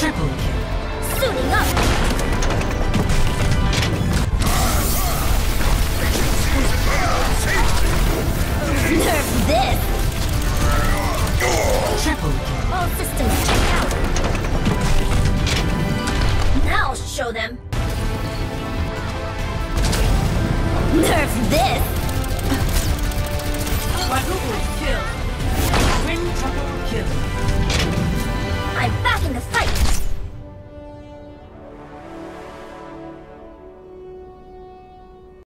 Triple kill. Suiting up! Nerf this! Triple kill. All systems check out! Now I'll show them! Nerf this!